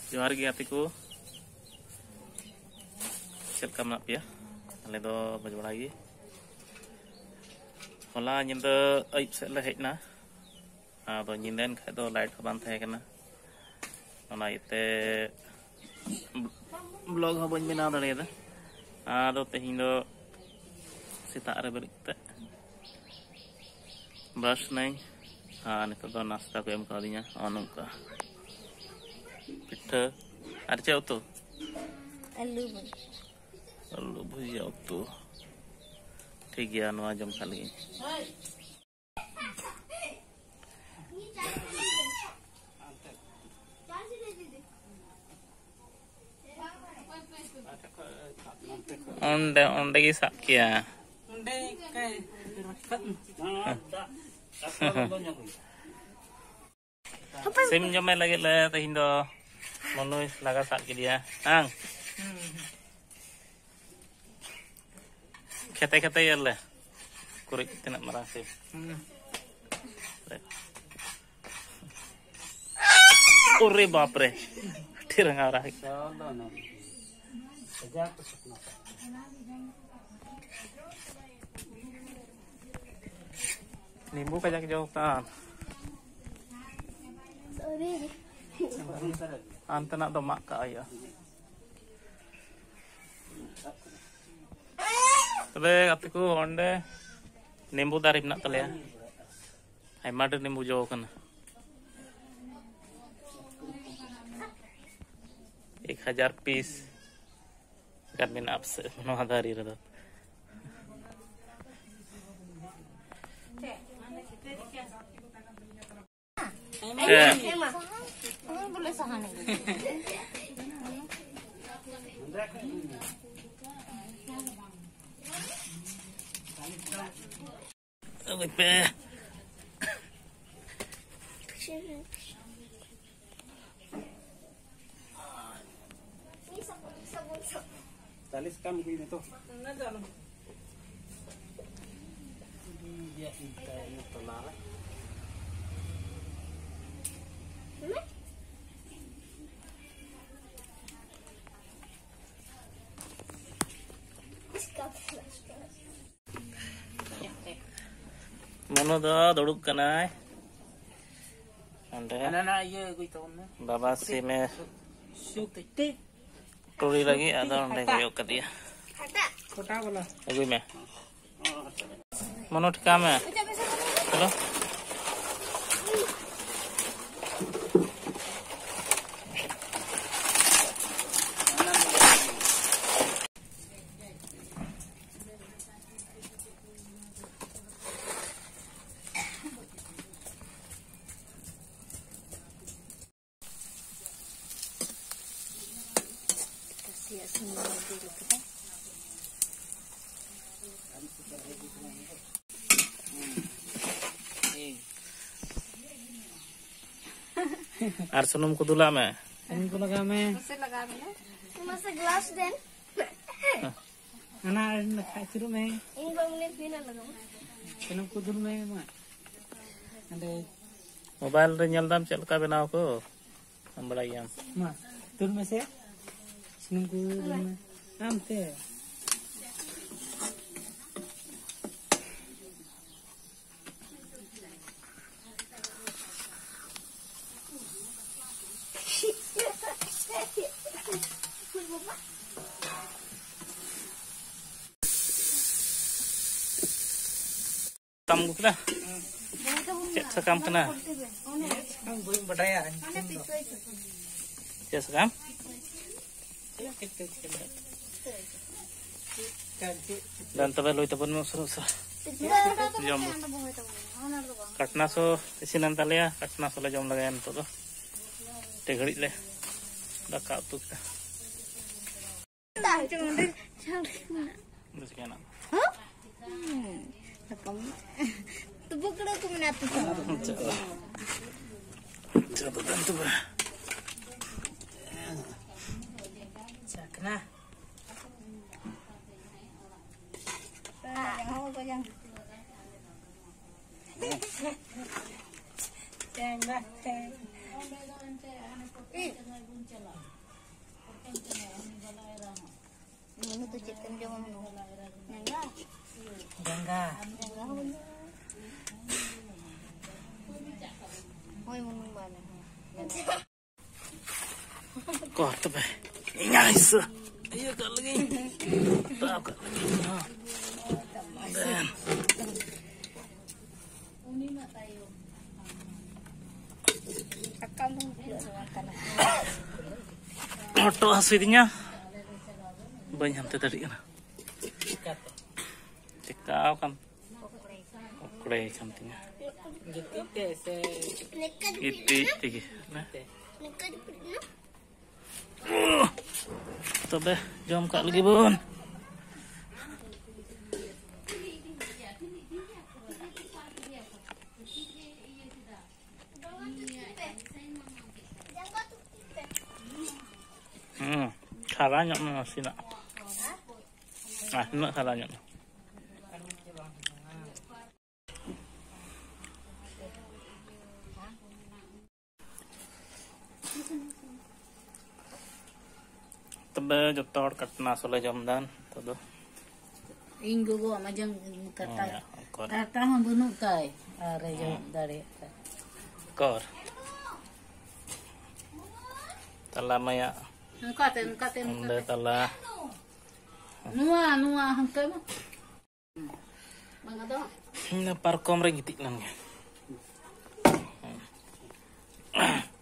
जोहार गे गाते को चल का मना पे आले दो बजबड़ा गे होला निंदा अयुब से ले हेजना आदो निंदेन खाय दो लाइट हो बान थाहे कना ओना इते ब्लॉग हो बन बनाव दाड़ेदा आदो तेहिं दो सेताग रे बेरित ते ब्रश नहीं हाँ नितो दो नाश्ता को एम कादिया अनुका पिठा और चे उतु आलू भुजिया उतु ठीक गया नवा जम खाली onde onde ki sak kia onde kai sim jome lagi le tehin do monoi laga sak ki dia ang khete khete yelle kurik tinak marang sim ore bapre tirang arah नींबू का जाके जाओ ता अंतना दो mak ka aya तबे ate ko onde नींबू दारे menak taleya aima de नींबू jo kana 1000 piece kan min apse no hadari rada boleh sahane pe Talis kam gini tuh. Mono do duduk kanai. Ande. Anak-anak iya gue tahu nih. Baba si me Syuk titik. Tori लगी आधा घंटे का योग कर दिया छोटा वाला अभी मैं मनो ठिका में चलो आर सुनुम को दुला में इनको लगा मैं masa gelas den anak खाई शुरू में ini bangunin pina lagam इनको कुदुल में मत अरे मोबाइल रे ñal dam चल का बनाओ को हम बड़ाइयां मत तुल में से इनको कुदुल में आम ते tam ko kena cek sekam kena हम बुई बढ़ाया cek sekam dan tabe loy tabun mo suru sa jom katna so isinan talya katna so la jom lagayan to do te ghadi le daka tu kita terus kana tu bukro ko minatu coba tentu ba sakna mau ko yang teng dah teng Ini tuh chicken jom menu. Enggak. Enggak. Enggak bener. Oi menu mana? Kok tepe. Nice. Ayo kak lagi. Tak kak lagi. Dan Akan dong video makan. auto aslinya banyak tadi kan. Cekau kan. Oke kantinya. Gitu deh se. Iti. Nah. Coba jom kak lagi bun. Salahnya masih nak. Nah, nak salahnya. Tebe jotor katna soleh jamdan todo. Inggo go majang kata kata hon bunu kai are jo dari Kor. Tala maya katen unda tala nua hangkai mo mangado na parkom re gitik lang.